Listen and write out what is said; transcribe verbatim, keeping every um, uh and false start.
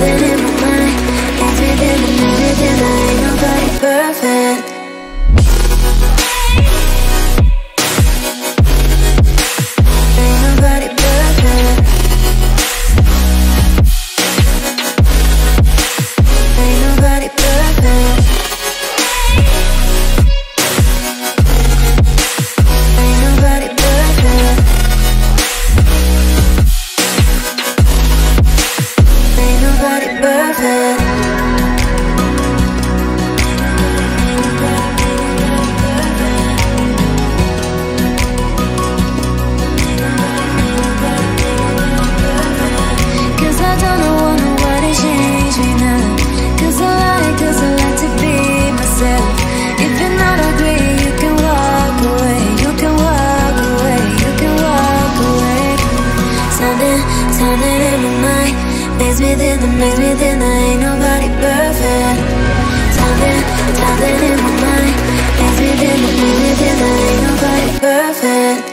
something in my mind. Everything, everything, ain't nobody perfect. Ain't nobody perfect. Ain't nobody perfect. Ain't nobody perfect. Ain't nobody perfect. Cause I don't want nobody change me now. Cause I like, cause I like to be myself. If you're not agree, you can walk away. You can walk away, you can walk away. Something, something in my mind makes me think, that makes me think that ain't nobody perfect. Something, something in my mind makes me think, that makes me think that ain't nobody perfect.